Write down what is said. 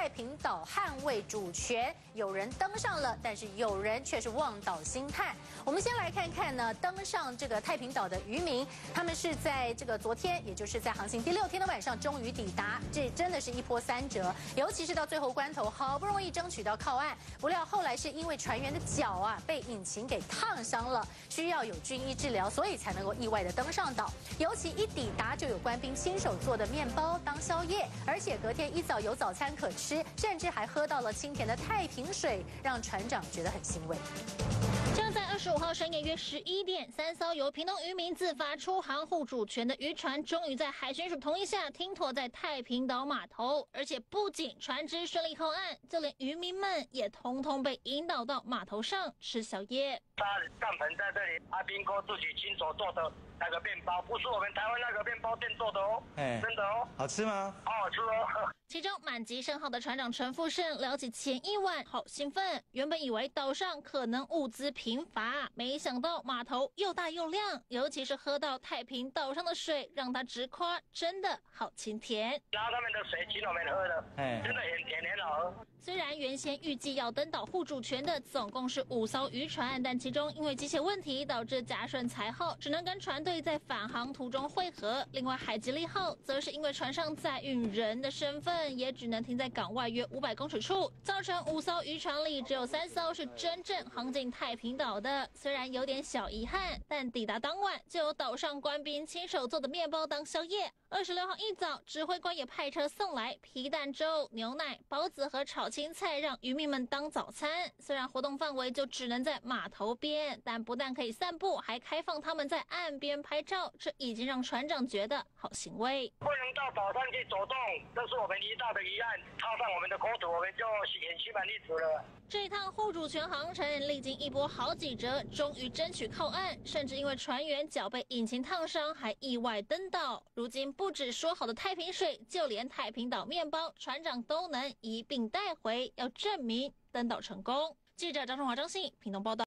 太平岛捍卫主权。有人登上了，但是有人却是望岛兴叹。我们先来看看呢，登上这个太平岛的渔民，他们是在这个昨天，也就是在航行第6天的晚上，终于抵达。这真的是一波三折，尤其是到最后关头，好不容易争取到靠岸，不料后来是因为船员的脚啊被引擎给烫伤了，需要有军医治疗，所以才能够意外的登上岛。尤其一抵达就有官兵亲手做的面包当宵夜，而且隔天一早有早餐可吃，甚至还喝到了清甜的太平水，让船长觉得很欣慰。 就在25号深夜约11点，3艘由屏东渔民自发出航护主权的渔船，终于在海巡署同意下停妥在太平岛码头。而且不仅船只顺利靠岸，就连渔民们也通通被引导到码头上吃宵夜。 帐篷在这里，阿兵哥自己亲手做的那个面包，不是我们台湾那个面包店做的哦，真的哦， 好吃吗？ 好好吃哦。 其中满级甚好的船长陈富盛聊起前一晚，好兴奋。原本以为岛上可能物资贫乏，没想到码头又大又亮，尤其是喝到太平岛上的水，让他直夸真的好清甜。 拿他们的水请我们喝的，真的很甜很好喝。 虽然原先预计要登岛护主权的总共是5艘渔船，但其中因为机械问题导致甲顺财号只能跟船队在返航途中会合。另外海吉利号则是因为船上载运人的身份，也只能停在港外约500公尺处，造成5艘渔船里只有3艘是真正航进太平岛的。虽然有点小遗憾，但抵达当晚就有岛上官兵亲手做的面包当宵夜。26号一早，指挥官也派车送来皮蛋粥、牛奶、包子和炒青菜，让渔民们当早餐。虽然活动范围就只能在码头边，但不但可以散步，还开放他们在岸边拍照，这已经让船长觉得好欣慰。 不能到岛上去走动，这是我们一大的遗憾。踏上我们的国土，我们就很心满意足了。 这一趟护主权航程历经一波好几折，终于争取靠岸，甚至因为船员脚被引擎烫伤，还意外登岛。如今不止说好的太平水，就连太平岛面包，船长都能一并带回，要证明登岛成功。记者张春华、张信屏东报道。